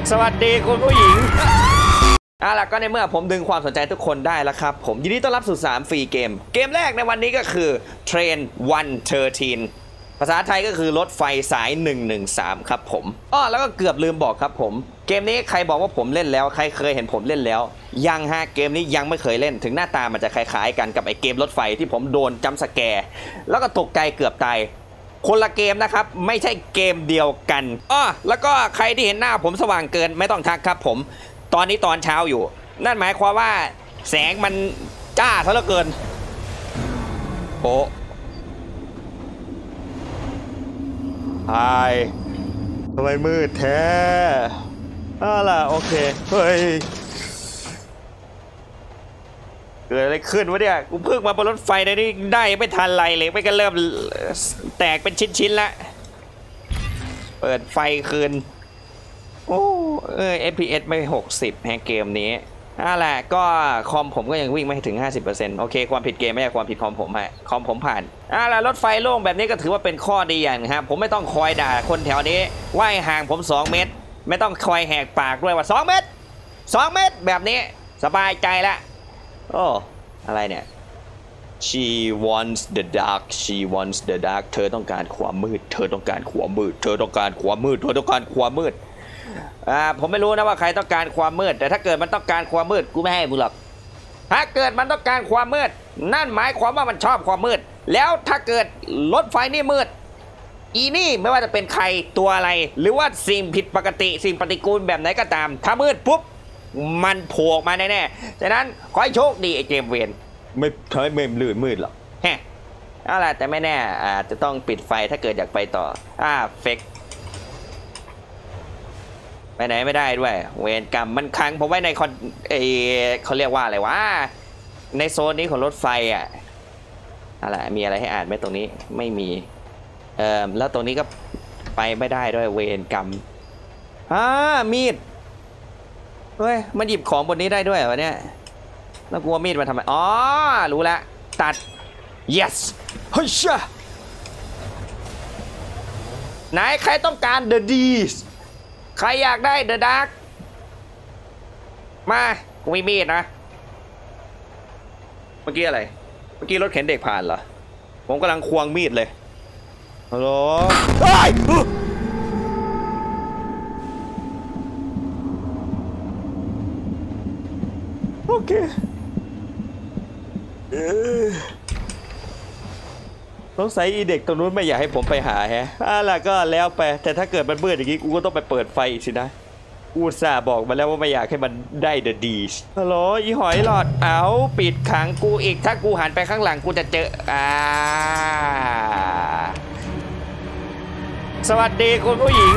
สวัสดีคุณผู้หญิงล่ะก็ในเมื่อผมดึงความสนใจทุกคนได้แล้วครับผมยินดีต้อนรับสู่3ฟรีเกมแรกในวันนี้ก็คือ Train 113ภาษาไทยก็คือรถไฟสาย113ครับผมแล้วก็เกือบลืมบอกครับผมเกมนี้ใครบอกว่าผมเล่นแล้วใครเคยเห็นผมเล่นแล้วยังฮะเกมนี้ยังไม่เคยเล่นถึงหน้าตามันจะคล้ายๆกันกับไอเกมรถไฟที่ผมโดนจัมป์สแกร์แล้วก็ตกใจเกือบตายคนละเกมนะครับไม่ใช่เกมเดียวกันแล้วก็ใครที่เห็นหน้าผมสว่างเกินไม่ต้องทักครับผมตอนนี้ตอนเช้าอยู่นั่นหมายความว่าแสงมันจ้าซะเหลือเกินโอ้ไฮทำไมมืดแท้ล่ะโอเคเฮ้ยเกิดอะไรขึ้นวะเนี่ยกูเพิ่งมาบนรถไฟได้นี่ได้ไม่ทันไรเลยไม่ก็เริ่มแตกเป็นชิ้นๆแล้วเปิดไฟคืนโอ้ FPS ไม่60แฮะเกมนี้แหละก็คอมผมก็ยังวิ่งไม่ถึง 50% โอเคความผิดเกมไม่ใช่ความผิดคอมผมฮะคอมผมผ่านแล้วรถไฟโล่งแบบนี้ก็ถือว่าเป็นข้อดีอย่างครับผมไม่ต้องคอยด่าคนแถวนี้ว่ายห่างผม2 เมตรไม่ต้องคอยแหกปากด้วยว่า2 เมตร2 เมตรแบบนี้สบายใจละโอ้อะไรเนี่ย She wants the dark She wants the dark เธอต้องการความมืดเธอต้องการความมืดเธอต้องการความมืดเธอต้องการความมืดผมไม่รู้นะว่าใครต้องการความมืดแต่ถ้าเกิดมันต้องการความมืดกูไม่ให้มึงหรอกถ้าเกิดมันต้องการความมืดนั่นหมายความว่ามันชอบความมืดแล้วถ้าเกิดรถไฟนี่มืดอีนี่ไม่ว่าจะเป็นใครตัวอะไรหรือว่าสิ่งผิดปกติสิ่งปฏิกูลแบบไหนก็ตามถ้ามืดปุ๊บมันโผล่ออกมาแน่ๆฉะนั้นขอให้โชคดีไอ้เกมเวนไม่ทำให้ไม่ลื่นมืดหรอกอะไรแต่ไม่แน่จะต้องปิดไฟถ้าเกิดอยากไปต่อเฟกไปไหนไม่ได้ด้วยเวรกรรมมันขังผมไว้ในเขาเรียกว่าอะไรวะในโซนนี้ของรถไฟอะไรมีอะไรให้อ่านไหมตรงนี้ไม่มีแล้วตรงนี้ก็ไปไม่ได้ด้วยเวรกรรมมีดเฮ้ยมันหยิบของบนนี้ได้ด้วยวะเนี่ยแล้วกลัวมีดมาทำไมรู้แล้วตัด yes เฮ้ยช่ะไหนใครต้องการ the deeds ใครอยากได้ the dark มากูมีมีดนะเมื่อกี้อะไรเมื่อกี้รถเข็นเด็กผ่านเหรอผมกำลังควงมีดเลยฮัลโหลโอเคสงสัยอีเด็กตรงนู้นไม่อยากให้ผมไปหาล่ะก็แล้วไปแต่ถ้าเกิดมันมืดอย่างนี้กูก็ต้องไปเปิดไฟอีกสินะกูอุตส่าห์บอกมาแล้วว่าไม่อยากให้มันได้เดอะดีชฮัลโหลอีหอยหลอดเอาปิดขังกูอีกถ้ากูหันไปข้างหลังกูจะเจอสวัสดีคุณผู้หญิง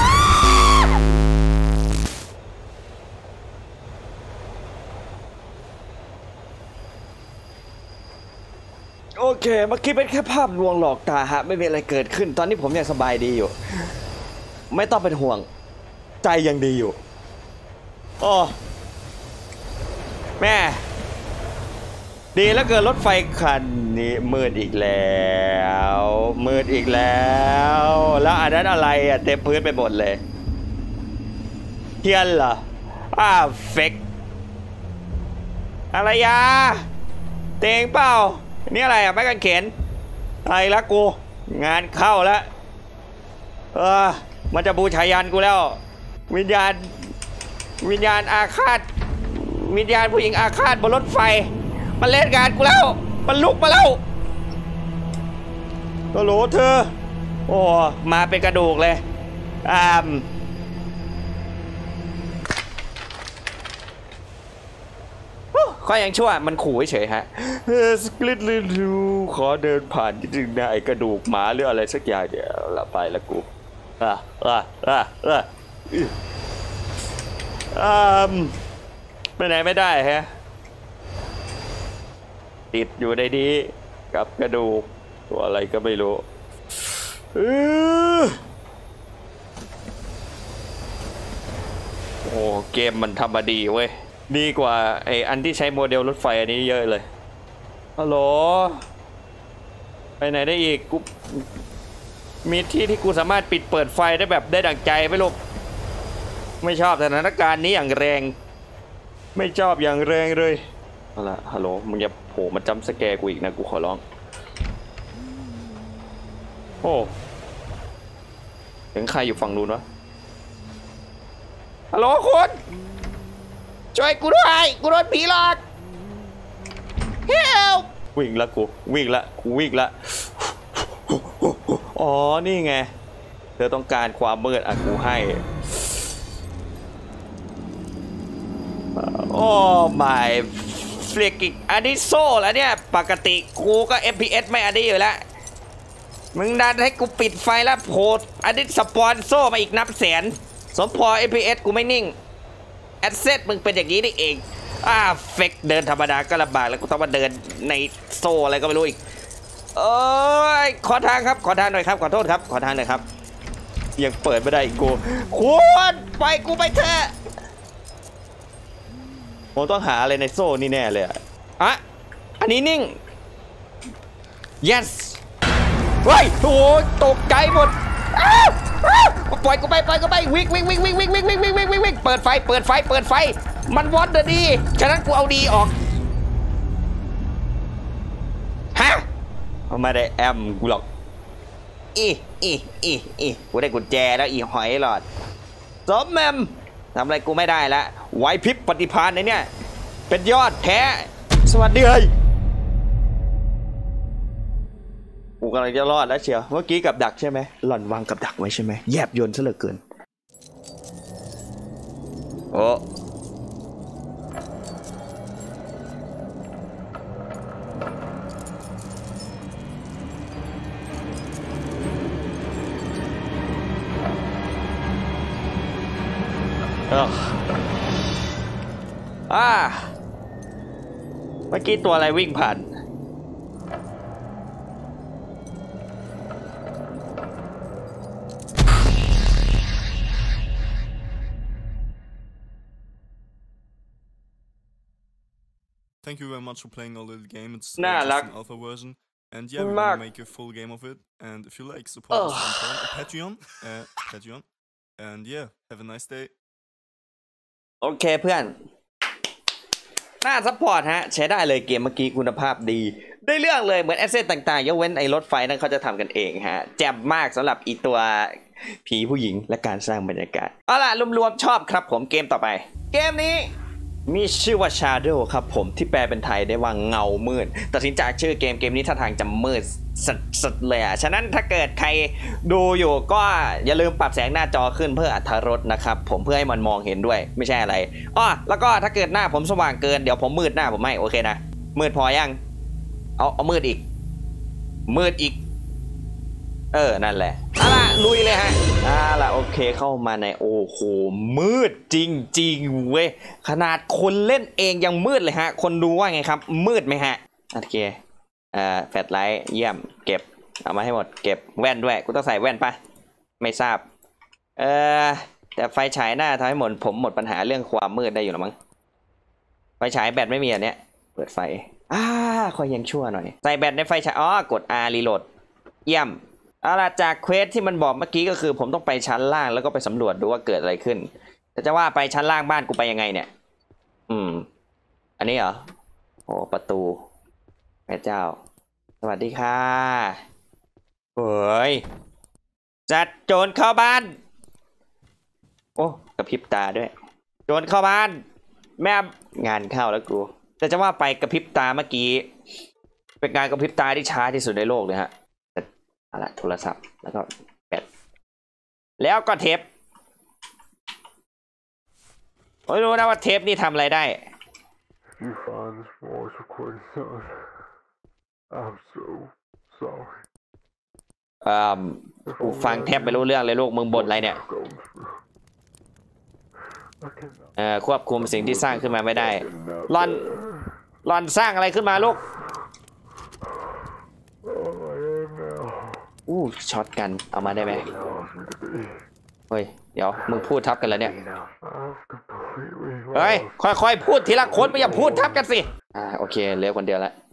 โอเคเมื่อกี้เป็นแค่ภาพลวงหลอกตาไม่มีอะไรเกิดขึ้นตอนนี้ผมยังสบายดีอยู่ไม่ต้องเป็นห่วงใจยังดีอยู่แม่ดีแล้วเกินรถไฟคันนี้มืดอีกแล้วแล้วอันนั้นอะไรเต็มพื้นไปหมดเลยเทียนเหรอเฟกอะไรยาเตงเปล่านี่อะไรไม่กันเข็นอะไรละกูงานเข้าแล้วมันจะบูชายันกูแล้ววิญญาณอาฆาตวิญญาณผู้หญิงอาฆาตบนรถไฟมันเล่นงานกูแล้วมันลุกมาแล้วโอ้โหเธอมาเป็นกระดูกเลยข้อยังชั่วมันขู่เฉยสกลิตลิลูขอเดินผ่านจริงนะไอ้กระดูกหมาหรืออะไรสักอย่างเดี๋ยวละไปละกูไปไหนไม่ได้ติดอยู่ในนี้กับกระดูกตัวอะไรก็ไม่รู้เกมมันทำมาดีเว้ยดีกว่าไอ้อันที่ใช้โมเดลรถไฟอันนี้เยอะเลยฮัลโหลไปไหนได้อีกกูมีที่กูสามารถปิดเปิดไฟได้แบบได้ดั่งใจไหมลูกไม่ชอบสถานการณ์นี้อย่างแรงไม่ชอบอย่างแรงเลยเอาละฮัลโหลมึงอย่าโผล่มาจำสแกร์กูอีกนะกูขอร้องโอ้ถึงใครอยู่ฝั่งนู้นวะฮัลโหลคุณช่วยกูด้วยกูโดนผีหลอกเฮลวิ่งละกูวิ่งละกูวิ่งละอ๋อนี่ไงเธอต้องการความมืดอ่ะกูให้โอ้ my freaking อันนี้โซ่แล้วเนี่ยปกติกูก็ FPS ไม่อันนี้อยู่แล้วมึงดันให้กูปิดไฟแล้วโผล่อันนี้สปอนโซ่มาอีกนับแสนสมพอ FPS กูไม่นิ่งแอดเซตมึงเป็นอย่างนี้นี่เองเฟกเดินธรรมดาก็ลำบากแล้วกูต้องมาเดินในโซ่อะไรก็ไม่รู้อีกขอทางครับขอทางหน่อยครับขอโทษครับขอทางหน่อยครับยังเปิดไม่ได้อีกกูคุณไปกูไปเถอะผมต้องหาอะไรในโซ่นี่แน่เลยอันนี้นิ่ง yes เฮ้ยโอ้ตกใจหมดปล่อยกูไปวิ่งเปิดไฟมันวอดเดอดีฉะนั้นกูเอาดีออกฮะไม่ได้แอมกูหรอกกูได้กุญแจแล้วอีหอยหลอดสมแมมทำอะไรกูไม่ได้ละไหวพริบปฏิภาณในเนี่ยเป็นยอดแท้สวัสดีเลยกูกำลังจะรอดแล้วเชียวเมื่อกี้กับดักใช่ไหมหล่อนวางกับดักไว้ใช่ไหมแยบยนต์ซะเหลือเกินโอ้เมื่อกี้ตัวอะไรวิ่งผ่าน Thank you very much for playing a little game. It's Nah, just like, an alpha version. And yeah, we want to make a full game of it. And if you like, support us on Patreon. Patreon. And yeah, have a nice day. โอเคเพื่อนน่าซัพพอร์ตฮะใช้ได้เลยเกมเมื่อกี้คุณภาพดีได้เรื่องเลยเหมือนแอสเซทต่างๆยกเว้นไอ้รถไฟนั้นเขาจะทำกันเองฮะแจ่มมากสำหรับอีตัวผีผู้หญิงและการสร้างบรรยากาศเอาล่ะรวมๆชอบครับผมเกมต่อไปเกมนี้มีชื่อว่า Shadow ครับผมที่แปลเป็นไทยได้ว่าเงามืดตัดสินจากชื่อเกมนี้ท่าทางจะมืดสุดๆเลยฉะนั้นถ้าเกิดใครดูอยู่ก็อย่าลืมปรับแสงหน้าจอขึ้นเพื่ออรรถรสนะครับผมเพื่อให้มันมองเห็นด้วยไม่ใช่อะไรแล้วก็ถ้าเกิดหน้าผมสว่างเกินเดี๋ยวผมมืดหน้าผมให้โอเคนะมืดพอยังเอามืดอีกนั่นแหละล่ะลุยเลยฮะล่ะโอเคเข้ามาในโอ้โหมืดจริงๆเว้ยขนาดคนเล่นเองยังมืดเลยฮะคนดูว่าไงครับมืดไหมฮะโอเคแฟลชไลท์เยี่ยมเก็บเอามาให้หมดเก็บแว่นด้วยกูต้องใส่แว่นปะไม่ทราบแต่ไฟฉายหน้าทำให้ผมหมดปัญหาเรื่องความมืดได้อยู่หรอมั้งไฟฉายแบตไม่มีอันเนี้ยเปิดไฟคอยยังชั่วหน่อยใส่แบตในไฟฉายกด R รีโหลดเยี่ยมเอาล่ะจากเควสที่มันบอกเมื่อกี้ก็คือผมต้องไปชั้นล่างแล้วก็ไปสำรวจดูว่าเกิดอะไรขึ้นแต่จะว่าไปชั้นล่างบ้านกูไปยังไงเนี่ยอันนี้เหรอโอ้ประตูแม่เจ้าสวัสดีค่ะเฮ้ยจัดโจรเข้าบ้านโอ้กระพริบตาด้วยโจรเข้าบ้านแม่งานเข้าแล้วกูแต่จะว่าไปกระพริบตาเมื่อกี้เป็นการกระพริบตาที่ช้าที่สุดในโลกเลยฮะอะไรโทรศัพท์แล้วก็แบตแล้วก็เทปไม่รู้นะว่าเทปนี่ทำอะไรได้ You find this voice recording sound. I'm so sorry. กูฟังแทบไม่รู้เรื่องเลยลูกมึงบ่นอะไรเนี่ยควบคุมสิ่งที่สร้างขึ้นมาไม่ได้หลอนสร้างอะไรขึ้นมาลูกช็อตกันเอามาได้ไหมเฮ้ยเดี๋ยวมึงพูดทับกันแล้วเนี่ยเฮ้ยค่อยๆพูดทีละคนไม่อย่าพูดทับกันสิโอเคเหลือคนเดียวละ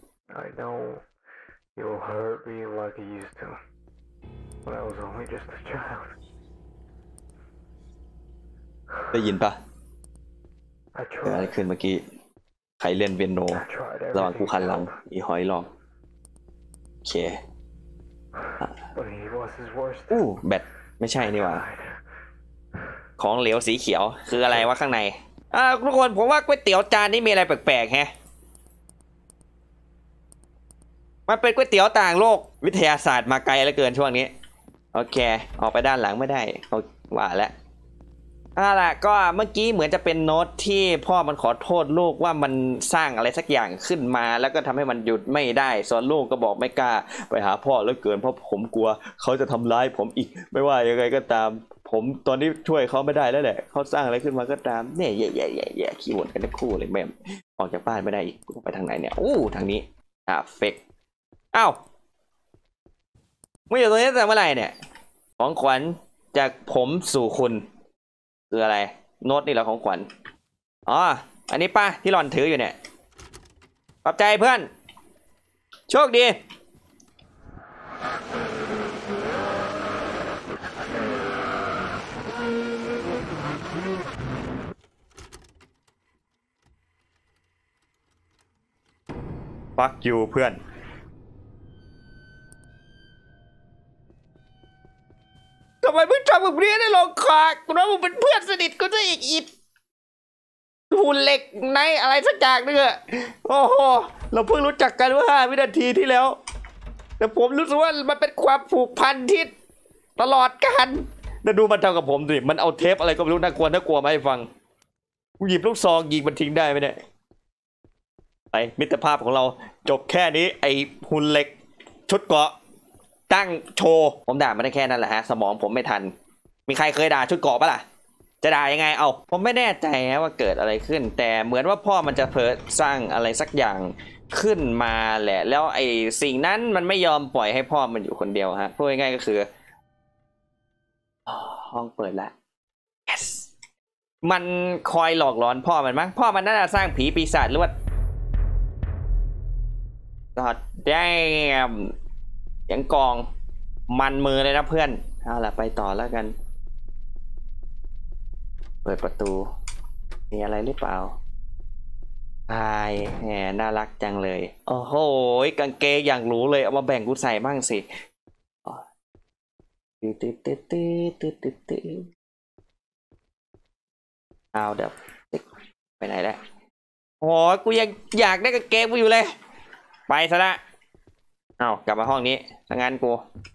When I was only just a child. ได้ยินปะ I เกิดอะไร tried. ขึ้นเมื่อกี้ใครเล่นเปียโน I tried ระหว่างกู everything คัน to หลัง help, อีหอยลองโอเค but he was his worst. อู้แบตไม่ใช่นี่หว่า Tried. ของเหลวสีเขียวคืออะไรวะข้างในทุกคนผมว่าก๋วยเตี๋ยวจานนี้มีอะไรแปลกๆแฮะมันเป็นก๋วยเตี๋ยวต่างโลกวิทยาศาสตร์มาไกลเหลือเกินช่วงนี้โอเคออกไปด้านหลังไม่ได้ว่าแล้วล่ะก็เมื่อกี้เหมือนจะเป็นโน้ตที่พ่อมันขอโทษลูกว่ามันสร้างอะไรสักอย่างขึ้นมาแล้วก็ทำให้มันหยุดไม่ได้ส่วนลูกก็บอกไม่กล้าไปหาพ่อเหลือเกินเพราะผมกลัวเขาจะทำร้ายผมอีกไม่ว่ายังไงก็ตามผมตอนนี้ช่วยเขาไม่ได้แล้วแหละเขาสร้างอะไรขึ้นมาก็ตามเนี่ยแย่ขี้บ่นกันทั้งคู่เลยแม่ออกจากบ้านไม่ได้อีกไปทางไหนเนี่ยทางนี้เฟกอ้าวไม่อยู่ตรงนี้แต่เมื่อไหร่เนี่ยของขวัญจากผมสู่คุณคืออะไรโน้ตนี่เหรอของขวัญอันนี้ป้าที่หล่อนถืออยู่เนี่ยขอบใจเพื่อนโชคดีฟักยูเพื่อนทำไมมึงทำแบบนี้ได้ลงคอกูว่ามึงเป็นเพื่อนสนิทกูซะอีกหุ่นเหล็กในอะไรสักอย่างนึงอะโอ้โหเราเพิ่งรู้จักกันเมื่อ5 วินาทีที่แล้วแต่ผมรู้สึกว่ามันเป็นความผูกพันที่ตลอดกาลแล้วดูมันทำกับผมดิมันเอาเทปอะไรก็ไม่รู้น่ากลัวมาให้ฟังกูหยิบลูกซองยิงมันทิ้งได้ไหมเนี่ยไปมิตรภาพของเราจบแค่นี้ไอหุ่นเหล็กชุดเกราะตั้งโชว์ผมด่าไม่ได้แค่นั้นแหละฮะสมองผมไม่ทันมีใครเคยด่าชุดเกราะปะล่ะจะด่ายังไงผมไม่แน่ใจว่าเกิดอะไรขึ้นแต่เหมือนว่าพ่อมันจะสร้างอะไรสักอย่างขึ้นมาแหละแล้วไอ้สิ่งนั้นมันไม่ยอมปล่อยให้พ่อมันอยู่คนเดียวฮะพูดง่ายๆก็คือห้องเปิดแล้ว yes มันคอยหลอกหลอนพ่อมันมั้งพ่อมันน่าจะสร้างผีปีศาจหรือว่าGod damn ยังกองมันมือเลยนะเพื่อนเอาล่ะไปต่อแล้วกันเปิดประตูมีอะไรหรือเปล่าแหมน่ารักจังเลยโอ้โหกางเกงอย่างหรูเลยเอามาแบ่งกูใส่บ้างสิเอาเดี๋ยวไปไหนแล้วโอ้ยกูยังอยากได้กางเกงกูอยู่เลยไปซะละกลับมาห้องนี้ถ้างั้นกู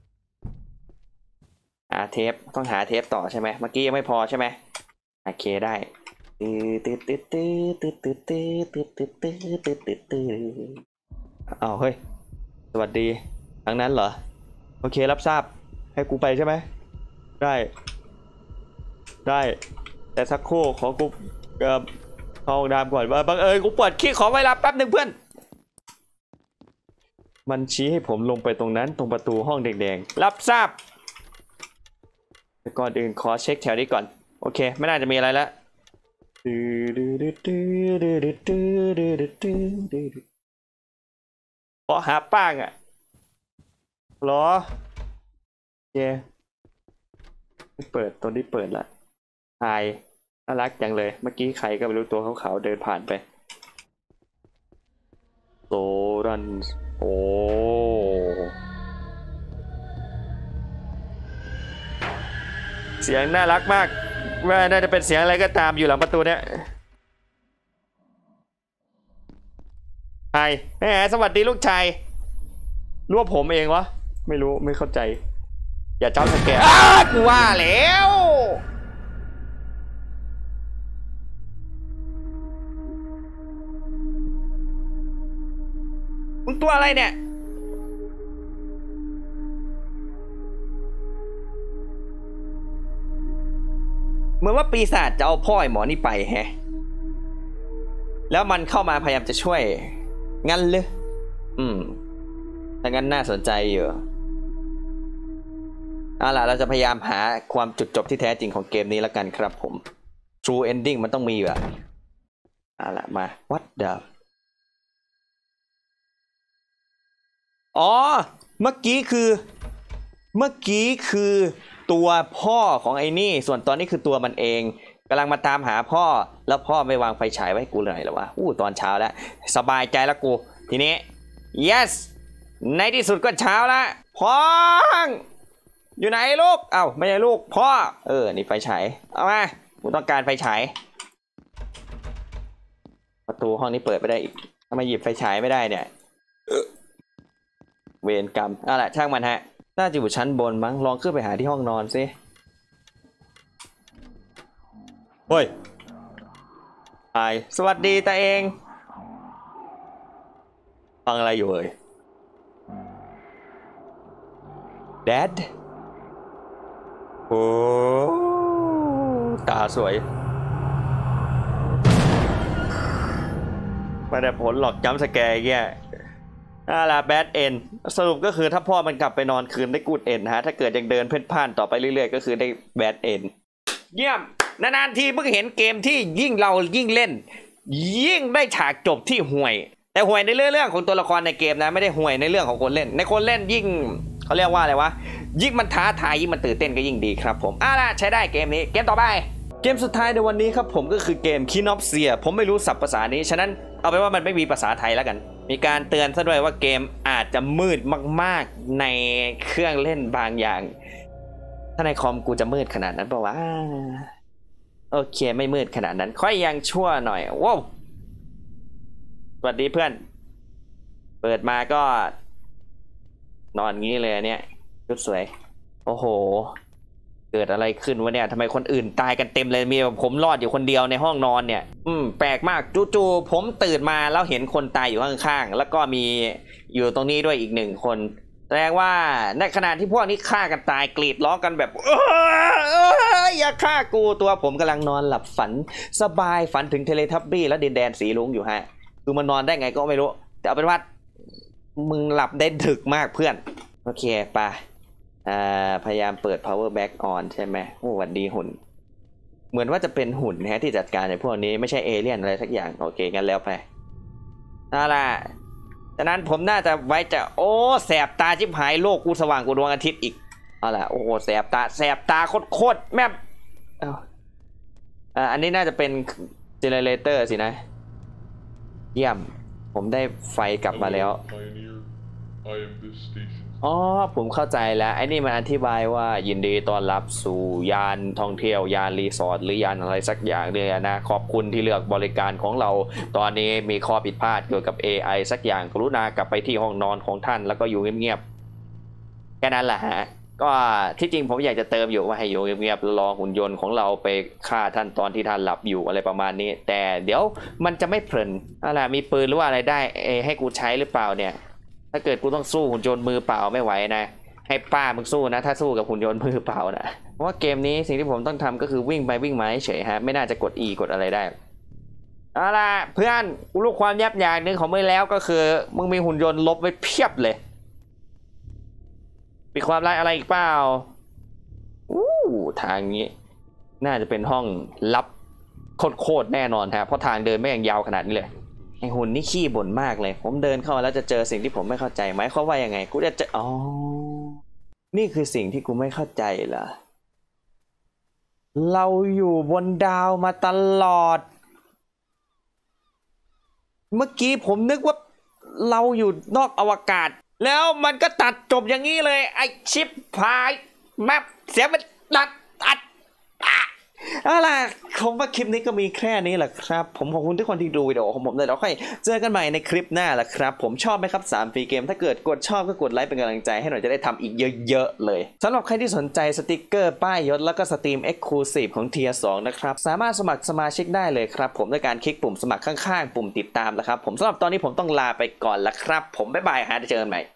เทปต้องหาเทปต่อใช่ไหมเมื่อกี้ยังไม่พอใช่ไหมโอเคได้เฮ้ยสวัสดีทั้งนั้นเหรอโอเครับทราบให้กูไปใช่ไหมได้แต่สักครู่ขอกูเข้าห้องน้ำก่อนบังเอิญกูปวดขี้ขอเวลาแป๊บหนึ่งเพื่อนมันชี้ให้ผมลงไปตรงนั้นตรงประตูห้องแดงๆรับทราบแต่ก่อนอื่นขอเช็คแถวนี้ก่อนโอเคไม่น่าจะมีอะไรแล้วขอหาป้างหรอโอเคเปิดตัวนี้เปิดละน่ารักจังเลยเมื่อกี้ใครก็ไม่รู้ตัวขาวๆเดินผ่านไปโซรันเสียงน่ารักมากว่าน่าจะเป็นเสียงอะไรก็ตามอยู่หลังประตูเนี่ยสวัสดีลูกชายรู้ว่าผมเองวะไม่รู้ไม่เข้าใจอย่าเจ้าสแกนกูว่าแล้วมึงตัวอะไรเนี่ยเหมือนว่าปีศาจจะเอาพ่อไอ้หมอนี่ไปแล้วมันเข้ามาพยายามจะช่วยงั้นเลยถ้างั้นน่าสนใจอยู่เอาล่ะเราจะพยายามหาความจุดจบที่แท้จริงของเกมนี้แล้วกันครับผม True Ending มันต้องมีอยู่เอาล่ะมา What the เมื่อกี้คือตัวพ่อของไอ้นี่ส่วนตอนนี้คือตัวมันเองกำลังมาตามหาพ่อแล้วพ่อไม่วางไฟฉายไว้ให้กูเลยเหรอวะตอนเช้าแล้วสบายใจแล้วกูทีนี้ yes ในที่สุดก็เช้าแล้วพ่ออยู่ไหนลูกเอ้าไม่ใช่ลูกพ่อนี่ไฟฉายเอามากูต้องการไฟฉายประตูห้องนี้เปิดไม่ได้อีกทำไมหยิบไฟฉายไม่ได้เนี่ยเวรกรรมเอาล่ะช่างมันฮะน่าจะอยู่ชั้นบนมั้งลองขึ้นไปหาที่ห้องนอนสิเฮ้ยสวัสดีตาเองฟังอะไรอยู่เอ่ย Dad โอ้ตาสวยไม่ได้ผลหรอกจัมป์สแกร์แก่ล่ะแบดเอ็นสรุปก็คือถ้าพ่อมันกลับไปนอนคืนได้กูดเอ็นฮะถ้าเกิดยังเดินเพ่นพ่านต่อไปเรื่อยๆก็คือได้แบดเอ็นเยี่ยมนานๆทีเพิ่งเห็นเกมที่ยิ่งเรายิ่งเล่นยิ่งได้ฉากจบที่ห่วยแต่ห่วยในเรื่องของตัวละครในเกมนะไม่ได้ห่วยในเรื่องของคนเล่นในคนเล่นยิ่งเขาเรียกว่าอะไรวะยิ่งมันท้าทายยิ่งมันตื่นเต้นก็ยิ่งดีครับผมล่ะใช้ได้เกมนี้เกมต่อไปเกมสุดท้ายในวันนี้ครับผมก็คือเกม Kinopsia ผมไม่รู้ศัพท์ภาษานี้ฉะนั้นเอาไปว่ามันไม่มีภาษาไทยแล้วกันมีการเตือนซะด้วยว่าเกมอาจจะมืดมากๆในเครื่องเล่นบางอย่างถ้าในคอมกูจะมืดขนาดนั้นเปล่าวะโอเคไม่มืดขนาดนั้นค่อยยังชั่วหน่อยว้าวสวัสดีเพื่อนเปิดมาก็นอนงี้เลยเนี่ยชุดสวยโอ้โหเกิดอะไรขึ้นวะเนี่ยทำไมคนอื่นตายกันเต็มเลยมีผมรอดอยู่คนเดียวในห้องนอนเนี่ยแปลกมากจู่ๆผมตื่นมาแล้วเห็นคนตายอยู่ข้างๆแล้วก็มีอยู่ตรงนี้ด้วยอีกหนึ่งคนแสดงว่าในขณะที่พวกนี้ฆ่ากันตายกรีดร้องกันแบบอย่าฆ่ากูตัวผมกำลังนอนหลับฝันสบายฝันถึงเทเลทับบี้และดินแดนสีรุ้งอยู่ฮะคือมันนอนได้ไงก็ไม่รู้แต่เอาเป็นว่ามึงหลับได้ดึกมากเพื่อนโอเคไปพยายามเปิด power back on ใช่ไหมโอ้วันดีหุ่นเหมือนว่าจะเป็นหุ่นนะที่จัดการในพวกนี้ไม่ใช่เอเลี่ยนอะไรสักอย่างโอเคงั้นแล้วไปนั่นแหละฉะนั้นผมน่าจะไว้จะแสบตาชิบหายโลกกูสว่างกูดวงอาทิตย์อีกเอาล่ะโอ้แสบตาโคตรแม่อันนี้น่าจะเป็นเจเนเรเตอร์สินะเยี่ยมผมได้ไฟกลับมาแล้วผมเข้าใจแล้วไอ้นี่มันอธิบายว่ายินดีต้อนรับสู่ยานท่องเที่ยวยานรีสอร์ทหรือยานอะไรสักอย่างเนี่ยนะขอบคุณที่เลือกบริการของเราตอนนี้มีข้อผิดพลาดเกี่ยวกับ AI สักอย่างกรุณากลับไปที่ห้องนอนของท่านแล้วก็อยู่เงียบๆแค่นั้นแหละฮะก็ที่จริงผมอยากจะเติมอยู่ว่าให้อยู่เงียบๆรอหุ่นยนต์ของเราไปฆ่าท่านตอนที่ท่านหลับอยู่อะไรประมาณนี้แต่เดี๋ยวมันจะไม่เพลินอะไรมีปืนหรือว่าอะไรได้ให้กูใช้หรือเปล่าเนี่ยถ้าเกิดกูต้องสู้หุ่นยนต์มือเปล่าไม่ไหวนะให้ป้ามึงสู้นะถ้าสู้กับหุ่นยนต์มือเปล่านะเพราะว่าเกมนี้สิ่งที่ผมต้องทำก็คือวิ่งไปวิ่งมาเฉยฮะไม่น่าจะกด E กดอะไรได้เอาล่ะเพื่อนกูรู้ความยับอย่างหนึ่งของมึงแล้วก็คือมึงมีหุ่นยนต์ลบไว้เพียบเลยมีความลับอะไรอีกเปล่าทางนี้น่าจะเป็นห้องลับโคตรแน่นอนฮะเพราะทางเดินไม่ยังยาวขนาดนี้เลยไอ้หุ่นนี่ขี้บ่นมากเลยผมเดินเข้ามาแล้วจะเจอสิ่งที่ผมไม่เข้าใจหมายความว่ายังไงกูจะเจอนี่คือสิ่งที่กูไม่เข้าใจเหรอเราอยู่บนดาวมาตลอดเมื่อกี้ผมนึกว่าเราอยู่นอกอวกาศแล้วมันก็ตัดจบอย่างนี้เลยไอชิปพายแมปเสียมันตัดเอาล่ะผมว่าคลิปนี้ก็มีแค่นี้แหละครับผมขอบคุณทุกคนที่ดูวิดีโอของผมเลยแล้วค่อยเจอกันใหม่ในคลิปหน้าแหละครับผมชอบไหมครับ3ฟรีเกมถ้าเกิดกดชอบก็กดไลค์เป็นกำลังใจให้หน่อยจะได้ทำอีกเยอะๆเลยสำหรับใครที่สนใจสติกเกอร์ป้ายยศแล้วก็สตรีม Exclusive ของ Tier 2นะครับสามารถสมัครสมาชิกได้เลยครับผมด้วยการคลิกปุ่มสมัครข้างๆปุ่มติดตามนะครับผมสำหรับตอนนี้ผมต้องลาไปก่อนละครับผมบ๊ายบายฮะเจอกันใหม่